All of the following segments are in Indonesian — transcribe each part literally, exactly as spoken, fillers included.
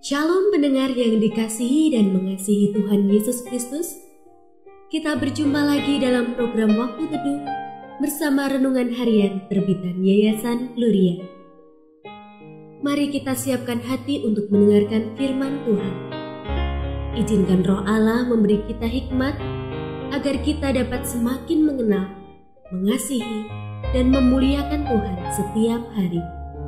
Shalom pendengar yang dikasihi dan mengasihi Tuhan Yesus Kristus. Kita berjumpa lagi dalam program Waktu Teduh bersama Renungan Harian terbitan Yayasan Gloria. Mari kita siapkan hati untuk mendengarkan firman Tuhan. Izinkan Roh Allah memberi kita hikmat agar kita dapat semakin mengenal, mengasihi, dan memuliakan Tuhan setiap hari.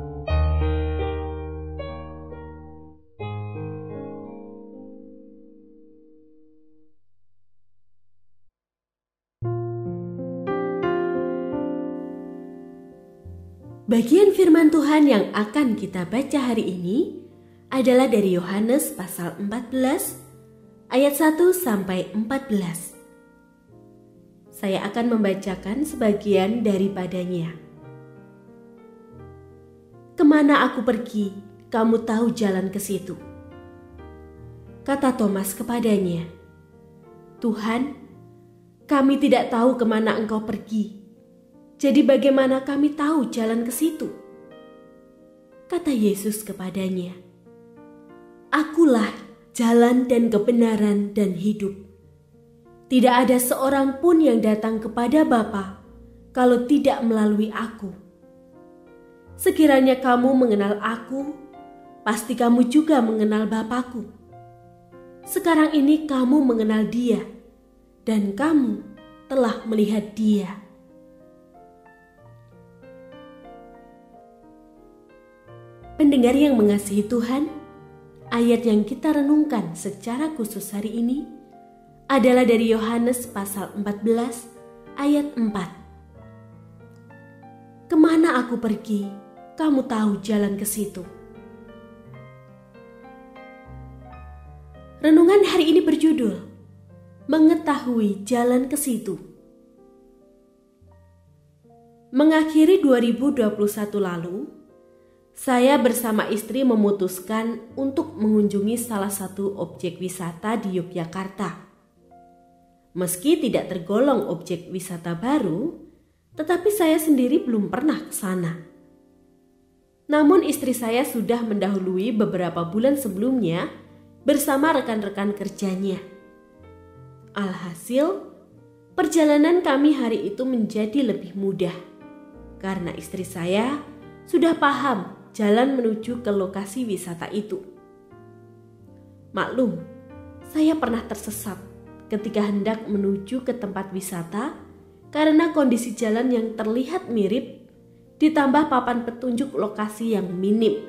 Bagian firman Tuhan yang akan kita baca hari ini adalah dari Yohanes pasal empat belas ayat satu sampai empat belas. Saya akan membacakan sebagian daripadanya. Kemana aku pergi, kamu tahu jalan ke situ. Kata Thomas kepadanya, Tuhan, kami tidak tahu kemana engkau pergi. Jadi bagaimana kami tahu jalan ke situ? Kata Yesus kepadanya, Akulah jalan dan kebenaran dan hidup. Tidak ada seorang pun yang datang kepada Bapa kalau tidak melalui aku. Sekiranya kamu mengenal aku, pasti kamu juga mengenal Bapa-Ku. Sekarang ini kamu mengenal Dia, dan kamu telah melihat Dia. Pendengar yang mengasihi Tuhan, ayat yang kita renungkan secara khusus hari ini adalah dari Yohanes pasal empat belas ayat empat. Kemana aku pergi, kamu tahu jalan ke situ. Renungan hari ini berjudul Mengetahui Jalan ke Situ. Mengakhiri dua ribu dua puluh satu lalu, saya bersama istri memutuskan untuk mengunjungi salah satu objek wisata di Yogyakarta. Meski tidak tergolong objek wisata baru, tetapi saya sendiri belum pernah ke sana. Namun istri saya sudah mendahului beberapa bulan sebelumnya bersama rekan-rekan kerjanya. Alhasil, perjalanan kami hari itu menjadi lebih mudah karena istri saya sudah paham jalan menuju ke lokasi wisata itu. Maklum, saya pernah tersesat ketika hendak menuju ke tempat wisata karena kondisi jalan yang terlihat mirip ditambah papan petunjuk lokasi yang minim.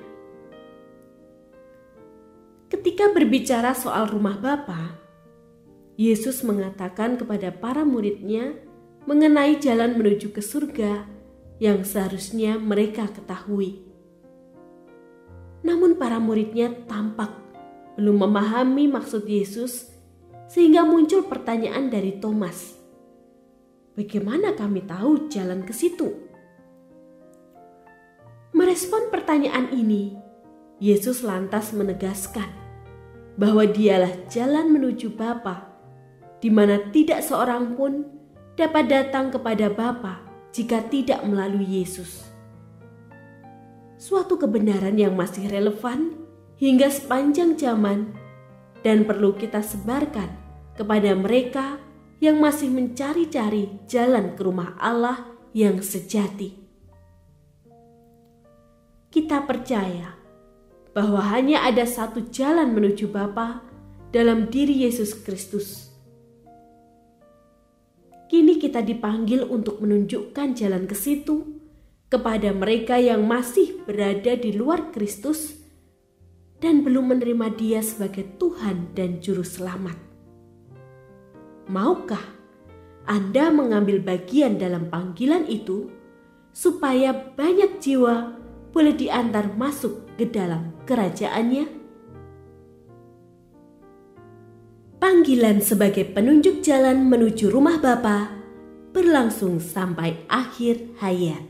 Ketika berbicara soal rumah Bapa, Yesus mengatakan kepada para murid-Nya mengenai jalan menuju ke surga yang seharusnya mereka ketahui. Namun para murid-Nya tampak belum memahami maksud Yesus sehingga muncul pertanyaan dari Thomas. Bagaimana kami tahu jalan ke situ? Merespon pertanyaan ini, Yesus lantas menegaskan bahwa Dialah jalan menuju Bapa, di mana tidak seorang pun dapat datang kepada Bapa jika tidak melalui Yesus. Suatu kebenaran yang masih relevan hingga sepanjang zaman dan perlu kita sebarkan kepada mereka yang masih mencari-cari jalan ke rumah Allah yang sejati. Kita percaya bahwa hanya ada satu jalan menuju Bapa dalam diri Yesus Kristus. Kini kita dipanggil untuk menunjukkan jalan ke situ kepada mereka yang masih berada di luar Kristus dan belum menerima Dia sebagai Tuhan dan Juru Selamat. Maukah Anda mengambil bagian dalam panggilan itu supaya banyak jiwa boleh diantar masuk ke dalam kerajaan-Nya? Panggilan sebagai penunjuk jalan menuju rumah Bapa berlangsung sampai akhir hayat.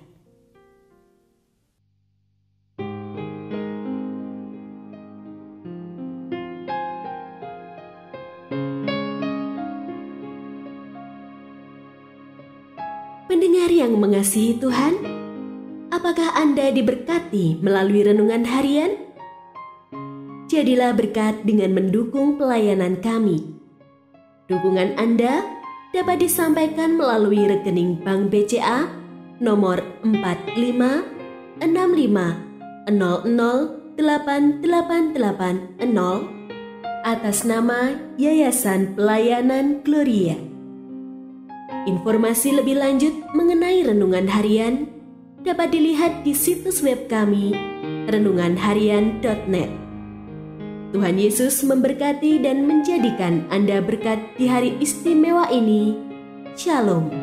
Pendengar yang mengasihi Tuhan, apakah Anda diberkati melalui renungan harian? jadilah berkat dengan mendukung pelayanan kami. Dukungan Anda dapat disampaikan melalui rekening Bank B C A nomor empat lima enam lima nol nol delapan delapan delapan nol atas nama Yayasan Pelayanan Gloria. Informasi lebih lanjut mengenai renungan harian dapat dilihat di situs web kami renungan harian titik net. Tuhan Yesus memberkati dan menjadikan Anda berkat di hari istimewa ini. Shalom.